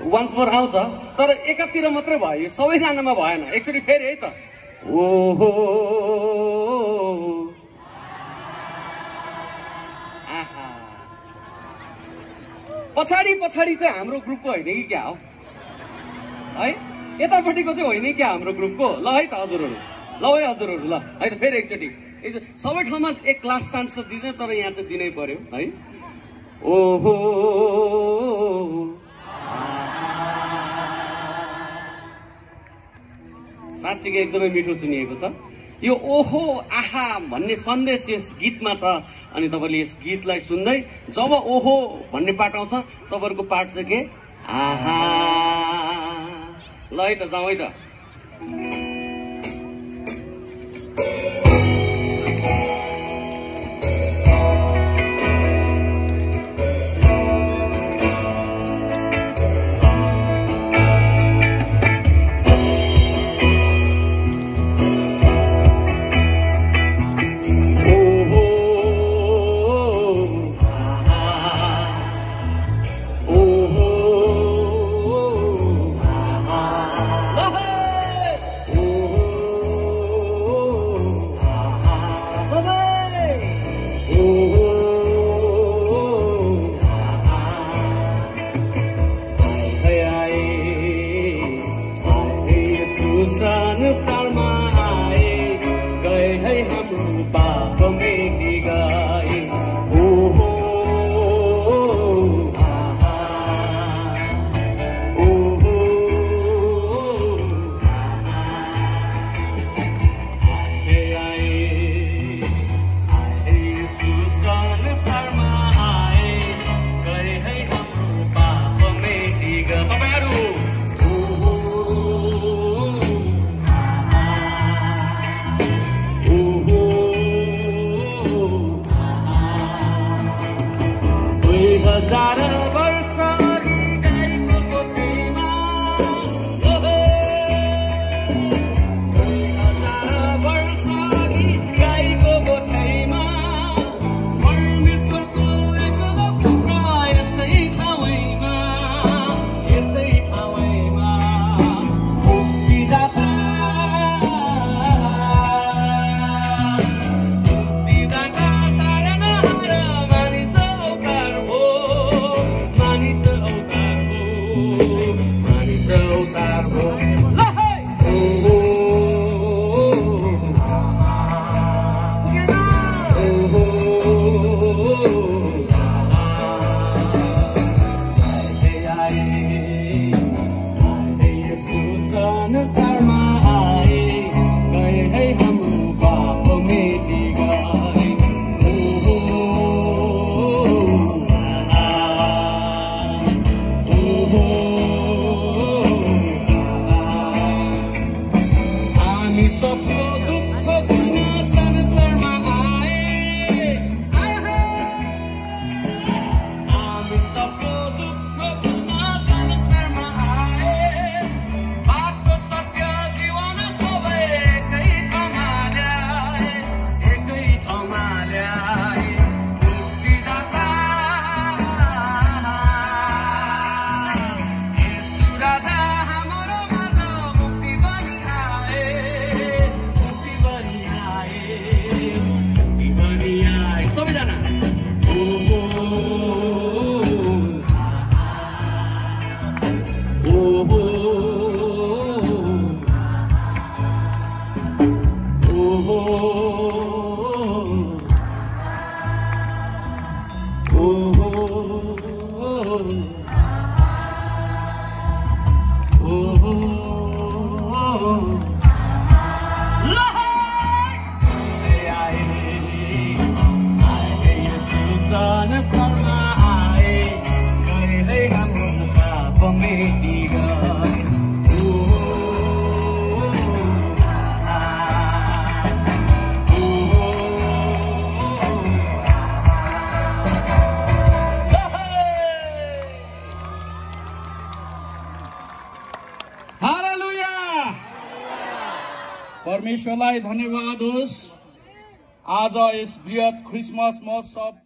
Once more आउँछ तर एकातिर मात्रै भयो सबैजनामा भएन एकचोटि फेरि है त ओहो आहा पछाडि पछाडि चाहिँ हाम्रो ग्रुपको होइन कि क्या हो है यतापट्टिको चाहिँ होइन क्या हाम्रो ग्रुपको ल है त हजुरहरू ल है हजुरहरू ल है त फेरि एकचोटि सबै ठाउँमा एक लास्ट चान्स त दिँदैन तर यहाँ चाहिँ दिनै पर्यो है ओहो साँच्चीकै एकदमै मिठो सुनिएको छ यो ओहो आहा भन्ने सन्देश यस गीतमा छ अनि तपाईले यस गीतलाई सुन्दै जब ओहो भन्ने पार्ट आउँछ तपाईहरुको पार्ट चाहिँ के आहा ल है त जाउँ है त परमेश्वरलाई धन्यवाद होस्। आज यस बृहत क्रिसमस महोत्सव